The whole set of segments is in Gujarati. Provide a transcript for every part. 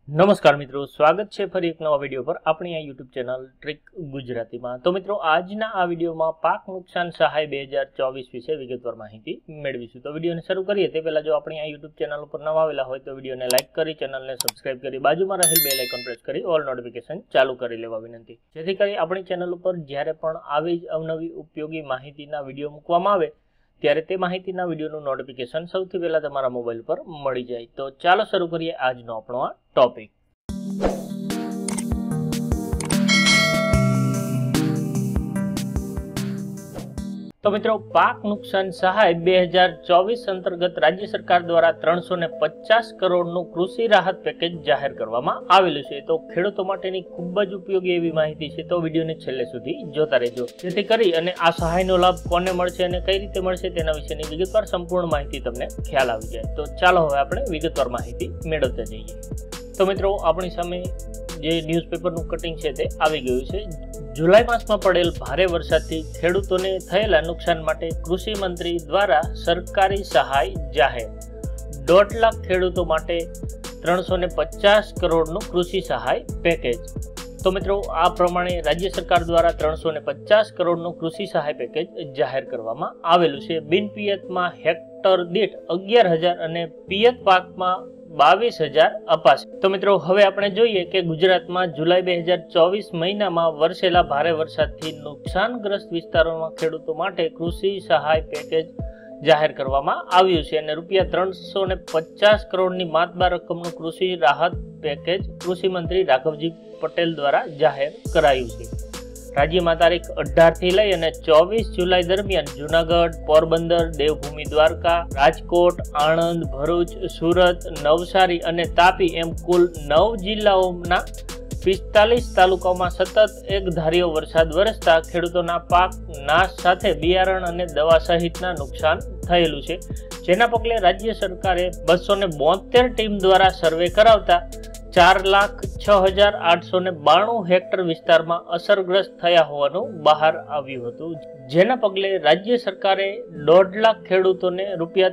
નમસ્કાર મિત્રો, સ્વાગત છે ફરી એક નવા વિડીયો પર આપણી આ યુટ્યુબ ચેનલ ટ્રીક ગુજરાતીમાં। તો મિત્રો, આજના આ વિડીયોમાં પાક નુકસાન સહાય 2024 વિશે વિગતવાર માહિતી મેળવીશું। તો વિડીયોને શરૂ કરીએ તે પહેલા જો આપણી આ યુટ્યુબ ચેનલ ઉપર નવા આવેલા હોય તો વિડીયોને લાઇક કરી, ચેનલને સબસ્ક્રાઇબ કરી, બાજુમાં રહેલ બેલ આઇકન પ્રેસ કરી ઓલ નોટિફિકેશન ચાલુ કરી લેવા વિનંતી, જેથી કરી આપણી ચેનલ ઉપર જ્યારે પણ આવી જ અવનવી ઉપયોગી માહિતીના વિડીયો મૂકવામાં આવે ત્યારે તે માહિતીના વિડીયોનું નોટિફિકેશન સૌથી પહેલા તમારા મોબાઈલ પર મળી જાય। તો ચાલો શરૂ કરીએ આજનો આપણો આ ટોપિક। તો મિત્રો, પાક નુકસાન સહાય 2024 અંતર્ગત રાજ્ય સરકાર દ્વારા 350 કરોડનું કૃષિ રાહત પેકેજ જાહેર કરવામાં આવેલું છે। તો ખેડૂતો માટેની ખૂબ જ ઉપયોગી એવી માહિતી છે, તો વિડીયોને છેલ્લે સુધી જોતા રહેજો, જેથી કરી અને આ સહાયનો લાભ કોને મળશે અને કઈ રીતે મળશે તેના વિશેની વિગતવાર સંપૂર્ણ માહિતી તમને ખ્યાલ આવી જાય। તો ચાલો હવે આપણે વિગતવાર માહિતી મેળવતા જઈએ। તો મિત્રો, આપણી સામે જે ન્યૂઝપેપરનું કટિંગ છે તે આવી ગયું છે। જુલાઈ માસમાં પડેલ ભારે વરસાદથી ખેડૂતોને થયેલા નુકસાન માટે કૃષિ મંત્રી દ્વારા સરકારી સહાય જાહેર। 1.5 લાખ ખેડૂતો માટે 350 કરોડનું કૃષિ સહાય પેકેજ। તો મિત્રો, આ પ્રમાણે રાજ્ય સરકાર દ્વારા 350 કરોડનું કૃષિ સહાય પેકેજ જાહેર કરવામાં આવેલું છે। બિનપિયતમાં હેક્ટર દીઠ 11,000 અને પિયત પાકમાં 22,000 અપાશે। તો મિત્રો, હવે આપણે જોઈએ કે ગુજરાતમાં જુલાઈ 2024 મહિનામાં વરસેલા ભારે વરસાદથી નુકસાનગ્રસ્ત વિસ્તારોમાં ખેડૂતો માટે કૃષિ સહાય પેકેજ જાહેર કરવામાં આવ્યું છે અને રૂપિયા 350 કરોડની માતબાર રકમનું કૃષિ રાહત પેકેજ કૃષિ મંત્રી રાઘવજી પટેલ દ્વારા જાહેર કરાયું છે। રાજ્યમાં તારીખ 18 થી લઈ અને 24 જુલાઈ દરમિયાન જૂનાગઢ, પોરબંદર, દેવભૂમિ દ્વારકા, રાજકોટ, આણંદ, ભરૂચ, સુરત, નવસારી અને તાપી એમ કુલ 9 જિલ્લાઓના 45 તાલુકાઓમાં સતત એકધાર્યો વરસાદ વરસતા ખેડૂતોના પાક નાશ સાથે બિયારણ અને દવા સહિતના નુકસાન થયેલું છે, જેના પગલે રાજ્ય સરકારે 272 ટીમ દ્વારા સર્વે કરાવતા 4,06,892 હેક્ટર વિસ્તારમાં અસરગ્રસ્ત થયા હોવાનું બહાર આવ્યું હતું, જેના પગલે રાજ્ય સરકારે 1.5 લાખ ખેડૂતોને રૂપિયા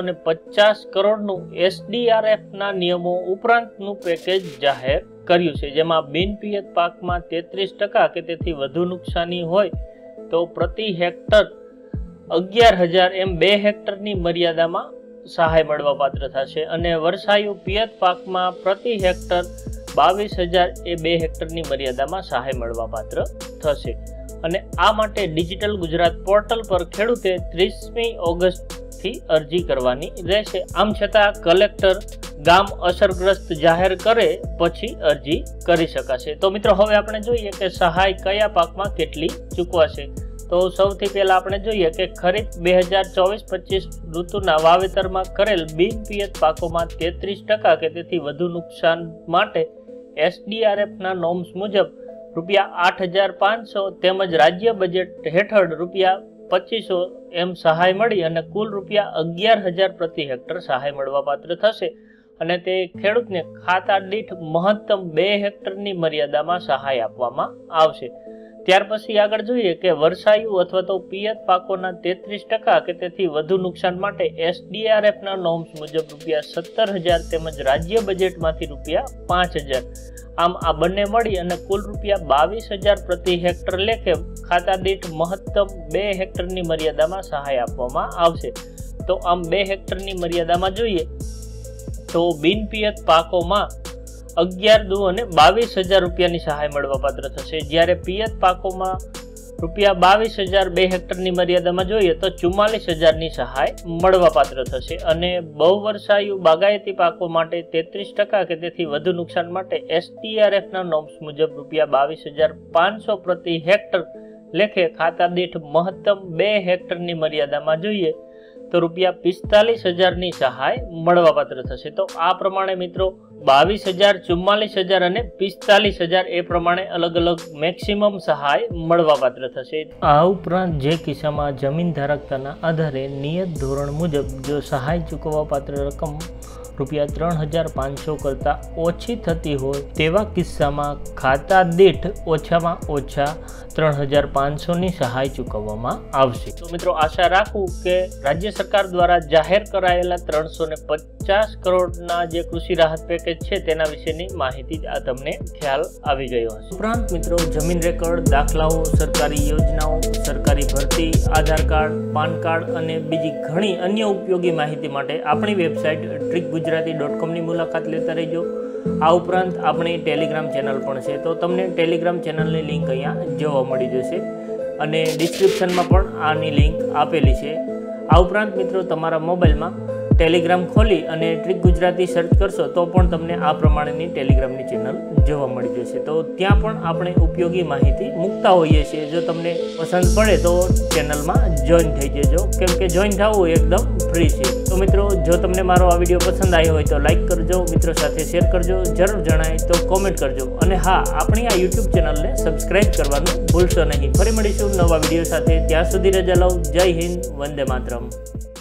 350 કરોડનું SDRFના નિયમો ઉપરાંતનું પેકેજ જાહેર કર્યું છે, જેમાં બિનપિયત પાકમાં 33% કે તેથી વધુ નુકસાની હોય તો પ્રતિ હેક્ટર 11,000 એમ 2 હેક્ટરની મર્યાદામાં સહાય મળવા પાત્ર થશે અને વર્ષાયુ પિયત પાકમાં પ્રતિ હેક્ટર 22,000 એ 2 હેક્ટરની મર્યાદામાં સહાય મળવા પાત્ર થશે અને આ માટે ડિજિટલ ગુજરાત પોર્ટલ પર ખેડૂતે 30મી ઓગસ્ટથી અરજી કરવાની રહેશે। આમ છતાં કલેક્ટર ગામ અસરગ્રસ્ત જાહેર કરે પછી અરજી કરી શકાશે। તો મિત્રો, હવે આપણે જોઈએ કે સહાય કયા પાકમાં કેટલી ચૂકવાશે। તો સૌથી પહેલા આપણે જોઈએ કે ખરીફ 2024-25 ઋતુના વાવેતરમાં કરેલ બિનપિયત પાકોમાં 33% કે તેથી વધુ નુકસાન માટે SDRFના નોર્મ્સ મુજબ રૂપિયા 8,500 તેમજ રાજ્ય બજેટ હેઠળ રૂપિયા 2,500 એમ સહાય મળી અને કુલ રૂપિયા 11,000 પ્રતિ હેક્ટર સહાય મળવા પાત્ર થશે અને તે ખેડૂતને ખાતા દીઠ મહત્તમ 2 હેક્ટરની મર્યાદામાં સહાય આપવામાં આવશે। ત્યાર પછી આગળ જોઈએ કે વર્ષાયુ અથવા તો પિયત પાકોના 33% કે તેથી વધુ નુકસાન માટે SDRFના નોર્મ્સ મુજબ રૂપિયા 17,000 તેમજ રાજ્ય બજેટમાંથી રૂપિયા 5,000 આમ આ બંને મળી અને કુલ રૂપિયા 22,000 પ્રતિ હેક્ટર લેખે ખાતા દીઠ મહત્તમ 2 હેક્ટરની મર્યાદામાં સહાય આપવામાં આવશે। તો આમ 2 હેક્ટરની મર્યાદામાં જોઈએ તો બિનપિયત પાકોમાં 11 અને 22,000 રૂપિયાની સહાય મળવા પાત્ર થશે, જ્યારે પિયત પાકોમાં રૂપિયા 22,000 2 હેક્ટરની મર્યાદામાં જોઈએ તો 44,000ની સહાય મળવા પાત્ર થશે અને બહુવર્ષાયુ બાગાયતી પાકો માટે 33% કે તેથી વધુ નુકસાન માટે SDRFના નોર્મ્સ મુજબ રૂપિયા 22,500 પ્રતિ હેક્ટર લેખે ખાતા દીઠ મહત્તમ 2 હેક્ટરની મર્યાદામાં જોઈએ તો રૂપિયા 45,000ની સહાય મળવા પાત્ર થશે। તો આ પ્રમાણે મિત્રો 22,000, 44,000 અને 45,000 એ પ્રમાણે અલગ અલગ મેક્સિમમ સહાય મળવા પાત્ર થશે। આ ઉપરાંત જે કિસ્સામાં જમીન ધારકતાના આધારે નિયત ધોરણ મુજબ જો સહાય ચૂકવવા પાત્ર રકમ રૂપિયા 3,500 કરતાં ઓછી થતી હોય તેવા કિસ્સામાં ખાતા દીઠ ઓછામાં ઓછા 3,500ની સહાય ચૂકવવામાં આવશે। તો મિત્રો, આશા રાખું કે રાજ્ય સરકાર દ્વારા જાહેર કરાયેલા 350 50 કરોડના જે કૃષિ રાહત પેકેજ છે તેના વિશેની માહિતી આ તમને ખ્યાલ આવી ગયો હશે. ઉપરાંત મિત્રો, જમીન રેકર્ડ, દાખલાઓ, સરકારી યોજનાઓ, સરકારી ભરતી, આધાર કાર્ડ, પાન કાર્ડ અને બીજી ઘણી અન્ય ઉપયોગી માહિતી માટે આપણી વેબસાઇટ trickgujarati.com ની મુલાકાત લેતા રહેજો. આ ઉપરાંત આપણી ટેલિગ્રામ ચેનલ પણ છે, તો તમને ટેલિગ્રામ ચેનલની લિંક અહીંયા જોવા મળી જશે અને ડિસ્ક્રિપ્શનમાં પણ આની લિંક આપેલી છે. આ ઉપરાંત મિત્રો, તમારા મોબાઈલમાં ટેલિગ્રામ ખોલી અને ટ્રીક ગુજરાતી સર્ચ કરશો તો પણ તમને આ પ્રમાણેની ટેલિગ્રામની ચેનલ જોવા મળી જશે. તો ત્યાં પણ આપણે ઉપયોગી માહિતી મૂકતા હોઈએ છીએ. જો તમને પસંદ પડે તો ચેનલમાં જોઈન થઈ જજો, કેમ કે જોઈન થવું એકદમ ફ્રી છે. તો મિત્રો, જો તમને મારો આ વિડીયો પસંદ આવ્યો હોય તો લાઈક કરજો, મિત્રો સાથે શેર કરજો, જરૂર જણાય તો કોમેન્ટ કરજો અને હા, આપણી આ યુટ્યુબ ચેનલને સબસ્ક્રાઈબ કરવાનું ભૂલશો નહીં. ફરી મળીશું નવા વિડીયો સાથે. ત્યાં સુધી રજા લઉં. જય હિન્દ, વંદે માતરમ.